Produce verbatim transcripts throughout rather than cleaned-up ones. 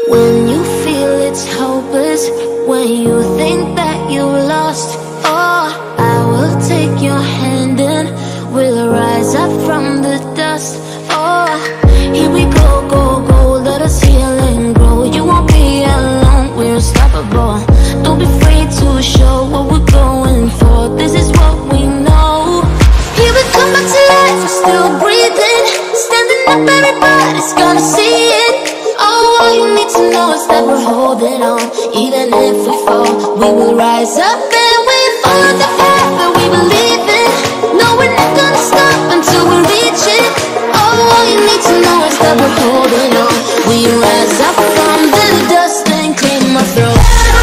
When you feel it's hopeless, when you think that you lost, oh, I will take your hand and we'll rise up from the dust. Oh, here we go, go, go, let us heal and grow. You won't be alone, we're unstoppable. Don't be afraid to show what we're going for. This is what we know. Here we come back to life, we're still breathing. Standing up, everybody's gonna see it. Oh, all you need to know is that we're holding on. Even if we fall, we will rise up and we follow the path that we believe in. No, we're not gonna stop until we reach it. Oh, all you need to know is that we're holding on. We rise up from the dust and clean my throat.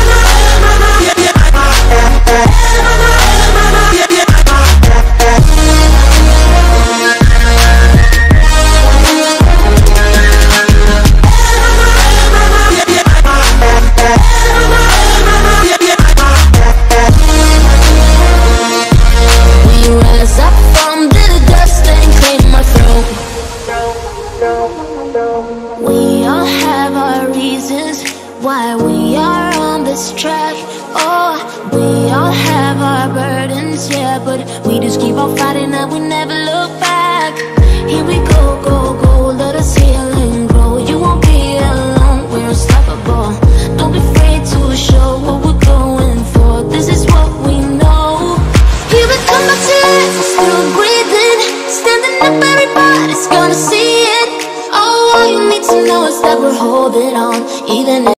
We all have our reasons why we are on this track. Oh, we all have our burdens, yeah, but we just keep on fighting and we never look back. Here we go, go, go, let us heal and grow. You won't be alone, we're unstoppable. Don't be afraid to show what we're going for. This is what we know. Here we come back to life, we're still breathing. Standing up, everybody's gonna see it. Oh, all you need to know is that we're holding